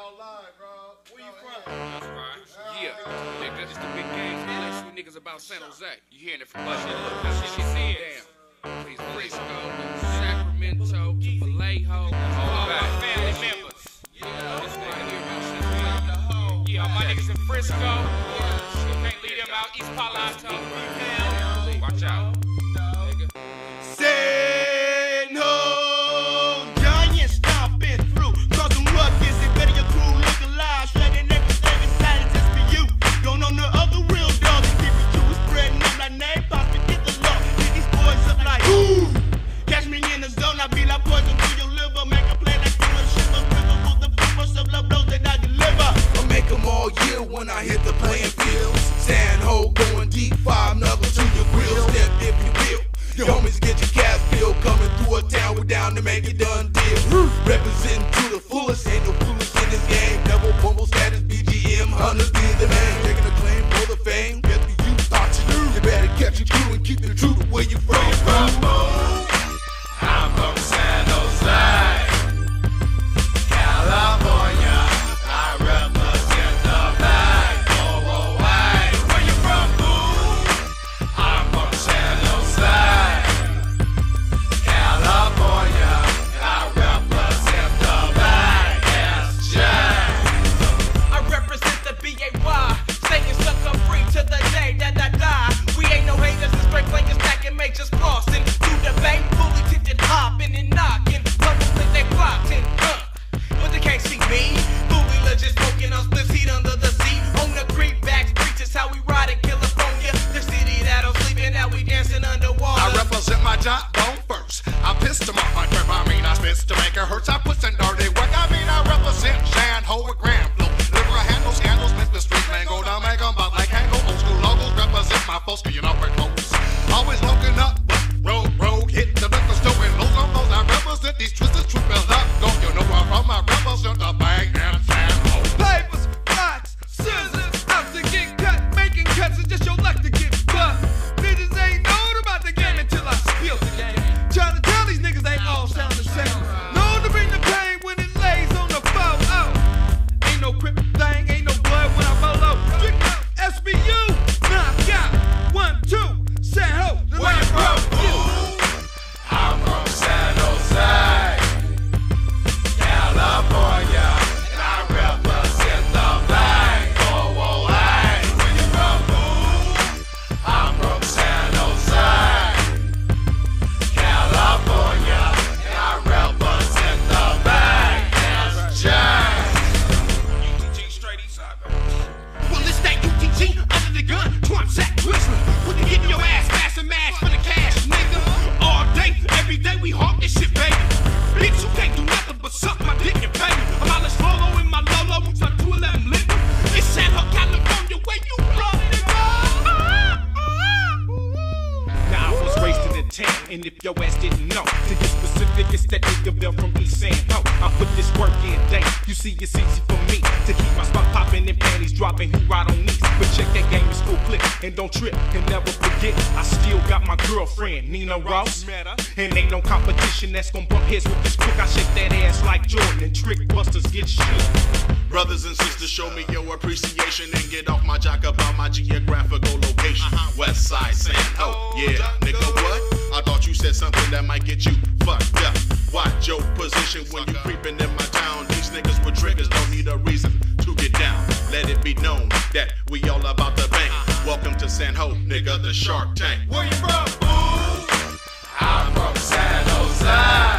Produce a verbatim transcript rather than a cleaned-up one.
y'all live, bro. Where you from? That's right. Yeah, nigga, it's the big games. We let you niggas about San Jose. You hearing it from us? That's what she said. Damn. Please, Frisco, Sacramento, to Vallejo, all back. Family members. Yeah, this nigga here about San Jose. Yeah, my niggas in Frisco. Yeah, can't leave them out. East Palo Alto. Watch out. Nigga. Say no, giant stomping through. Causing ruckus and better your crew look alive. Shredding everything inside just for you. Don't know no other real dogs. Keep it true, spreading up like name pops. Get the law. Hit these boys up like ooh. Catch me in the zone, I be like poison to your liver. Make a play like killer shiver. River with the first of love blows that I deliver. I make them all year when I hit the playing field. Sand hole going deep, five knuckles to your grill. Step if you will. Your homies get your cash bill. Coming through a town, we're down to make it done deal. Representing to the fullest, ain't no foolish in this game. Double bumble status, B G M, hunters be the name. Taking a claim for the fame, guess what you thought you knew. You better catch your crew and keep it true to where you from. I'm from San Jose, California. I represent the Bay. Oh, oh, hey. Where you from, boo? I'm from San Jose, California. I represent the Bay. S J. I represent the B A Y. Staying sucker free to the day that I die. We ain't no haters, it's straight players, stacking majors, crossing through the bank, fully tinted, hopping and knocking. Bubbles think they plotting, huh? But they can't see me. Booby just smoking on splits, heat under the seat. On the creek backs, preachers how we ride in California. The city that don't sleep and now we dancing underwater. I represent my job bone first. I pissed him off my grip. I mean, I spits to make it hurt. I put some dirty work. I mean, I represent Shan Ho with Grand Flow. Liver handles, handles, Mister Street Mango. Now make them about like Hango. Old school logos represent my folks, you know we're close. Always looking up, but road, road, hit the liquor store and lows on those. I represent these twisted troopers up. Go, you know where I'm from. I represent the bang and San Ho. Papers, rocks, scissors, out to get cut. Making cuts is just your luck to get bucked. Niggas ain't known about the game until I spill the game. Trying to tell these niggas they all sound the same. Known to bring the pain when it lays on the foe. Oh, ain't no crip thing, ain't no blood when I roll up. Strict S B U, knock out. One, two, San Ho. Where you from, boo? I'm from San Jose, California, and I represent the Bay. Oh, oh, hey. Where you from, boo? I'm from San Jose, California, and I represent the Bay. S J. U T G straight east side, baby. Well, it's that U T G under the gun, Trump sack whistling. When you get your ass fast and mash for the cash, nigga. All day, every day we hawk this shit, baby. Bitch, you can't do nothing but suck my dick and pay me. I'm all Lolo in my Lolo, so two eleven lit. It's San Ho, California, where you from, nigga? Now I was raised in the town, and if your ass didn't know, to get specific, it's that nigga Bill from East San Ho. I put this work in day. You see, it's easy for me to keep my spot popping and panties dropping. Who ride on these? But check that game, it's full clip, and don't trip, and never forget. I still got my girlfriend, Nina Ross, and ain't no competition that's gonna bump heads with this quick. I shake that ass like Jordan, and trick busters get shook. Brothers and sisters, show me your appreciation and get off my jock about my geographical location. Uh-huh. West Side San Ho, yeah, nigga, what? I thought you said something that might get you fucked up. Watch your position when you creeping in my town. These niggas with triggers don't need a reason to get down. Let it be known that we all about the bank. Welcome to San Ho, nigga, the Shark Tank. Where you from, boo? I'm from San Jose.